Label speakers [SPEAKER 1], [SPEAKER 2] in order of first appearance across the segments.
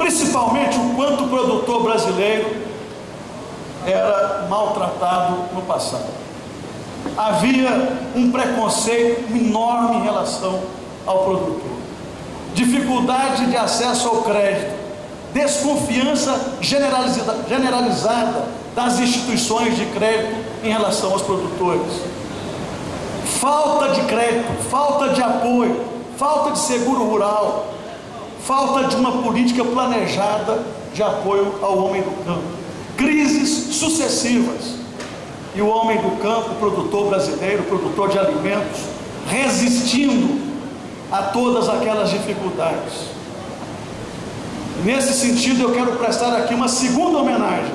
[SPEAKER 1] principalmente o quanto o produtor brasileiro era maltratado no passado. Havia um preconceito enorme em relação ao produtor, dificuldade de acesso ao crédito, desconfiança generalizada das instituições de crédito em relação aos produtores, falta de crédito, falta de apoio, falta de seguro rural, falta de uma política planejada de apoio ao homem do campo, crises sucessivas, e o homem do campo, o produtor brasileiro, o produtor de alimentos, resistindo a todas aquelas dificuldades. Nesse sentido, eu quero prestar aqui uma segunda homenagem.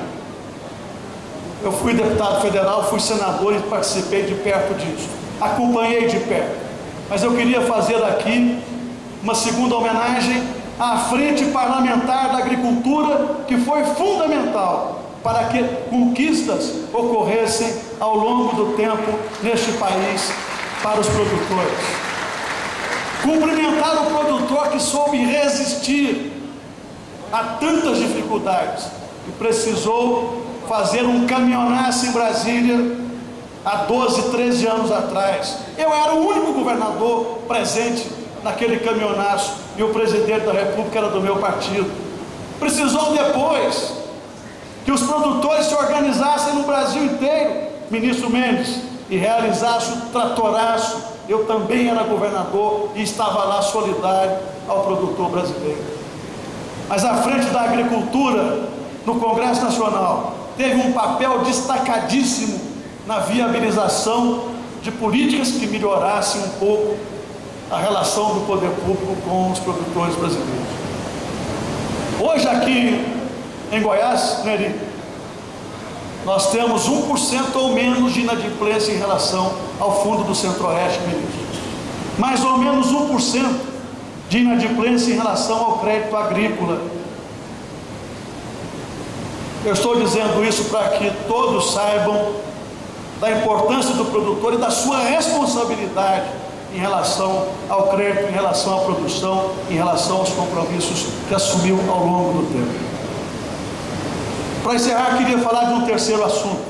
[SPEAKER 1] Eu fui deputado federal, fui senador e participei de perto disso, acompanhei de perto, mas eu queria fazer aqui uma segunda homenagem à Frente Parlamentar da Agricultura, que foi fundamental para que conquistas ocorressem ao longo do tempo neste país para os produtores. Cumprimentar o produtor que soube resistir a tantas dificuldades e precisou fazer um caminhonaço em Brasília há 12, 13 anos atrás. Eu era o único governador presente naquele caminhonaço e o presidente da República era do meu partido. Precisou depois que os produtores se organizassem no Brasil inteiro, ministro Mendes, e realizassem o tratoraço. Eu também era governador e estava lá solidário ao produtor brasileiro. Mas a Frente da Agricultura, no Congresso Nacional, teve um papel destacadíssimo na viabilização de políticas que melhorassem um pouco a relação do poder público com os produtores brasileiros. Hoje aqui em Goiás, Neri, nós temos 1% ou menos de inadimplência em relação ao fundo do Centro-Oeste, ministro. Mais ou menos 1% de inadimplência em relação ao crédito agrícola. Eu estou dizendo isso para que todos saibam da importância do produtor e da sua responsabilidade em relação ao crédito, em relação à produção, em relação aos compromissos que assumiu ao longo do tempo. Para encerrar, queria falar de um terceiro assunto.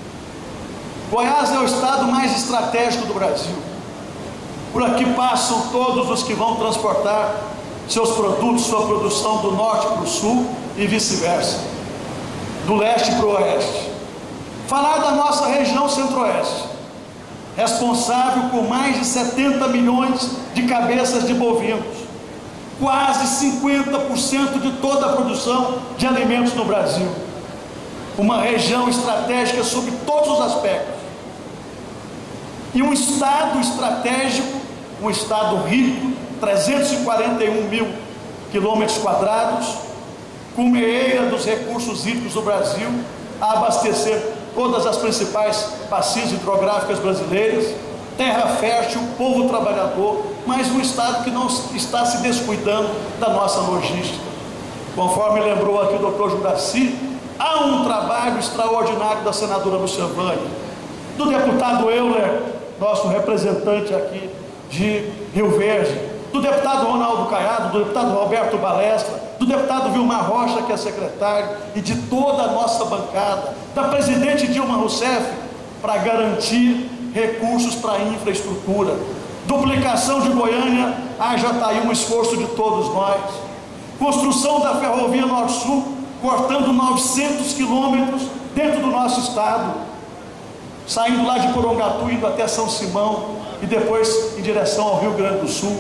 [SPEAKER 1] Goiás é o estado mais estratégico do Brasil. Por aqui passam todos os que vão transportar seus produtos, sua produção do norte para o sul e vice-versa, do leste para o oeste. Falar da nossa região centro-oeste, responsável por mais de 70 milhões de cabeças de bovinos, quase 50% de toda a produção de alimentos no Brasil. Uma região estratégica sob todos os aspectos, e um estado estratégico, um estado rico, 341 mil quilômetros quadrados, com meia dos recursos hídricos do Brasil, a abastecer todas as principais bacias hidrográficas brasileiras, terra fértil, povo trabalhador, mas um estado que não está se descuidando da nossa logística. Conforme lembrou aqui o doutor Juraci, há um trabalho extraordinário da senadora Luciane, do deputado Euler, nosso representante aqui de Rio Verde, do deputado Ronaldo Caiado, do deputado Roberto Balestra, do deputado Vilmar Rocha, que é secretário, e de toda a nossa bancada, da presidente Dilma Rousseff, para garantir recursos para a infraestrutura. Duplicação de Goiânia, já está aí um esforço de todos nós. Construção da ferrovia Norte-Sul, cortando 900 quilômetros dentro do nosso estado, saindo lá de Porongatu, indo até São Simão e depois em direção ao Rio Grande do Sul.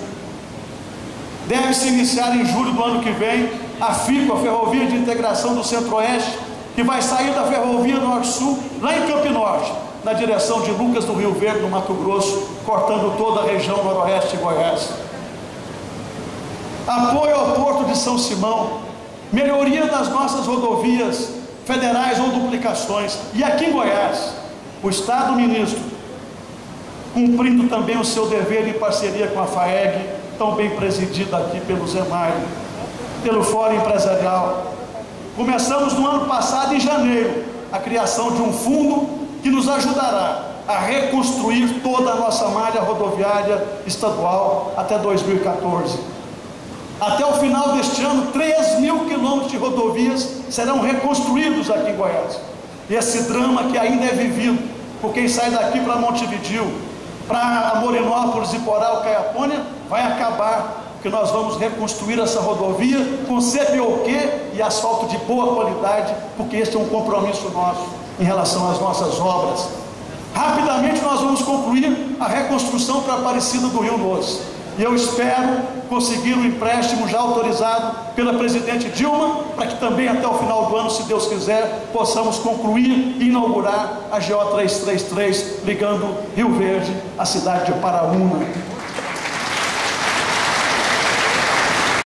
[SPEAKER 1] Deve-se iniciar em julho do ano que vem a FICO, a Ferrovia de Integração do Centro-Oeste, que vai sair da Ferrovia Norte-Sul, lá em Campo Norte, na direção de Lucas do Rio Verde, no Mato Grosso, cortando toda a região noroeste de Goiás. Apoio ao Porto de São Simão, melhoria das nossas rodovias federais ou duplicações. E aqui em Goiás, o Estado, ministro, cumprindo também o seu dever em parceria com a FAEG, tão bem presidida aqui pelo Zé Mário, pelo Fórum Empresarial. Começamos no ano passado, em janeiro, a criação de um fundo que nos ajudará a reconstruir toda a nossa malha rodoviária estadual até 2014. Até o final deste ano, 3.000 quilômetros rodovias serão reconstruídos aqui em Goiás. E esse drama que ainda é vivido por quem sai daqui para Montevidéu, para Amorinópolis e Poral, Caiapônia, vai acabar, porque nós vamos reconstruir essa rodovia com CPOQ e asfalto de boa qualidade, porque este é um compromisso nosso em relação às nossas obras. Rapidamente nós vamos concluir a reconstrução para Aparecida do Rio Doce, e eu espero conseguir um empréstimo já autorizado pela presidente Dilma, para que também até o final do ano, se Deus quiser, possamos concluir e inaugurar a GO 333, ligando Rio Verde à cidade de Paraúna.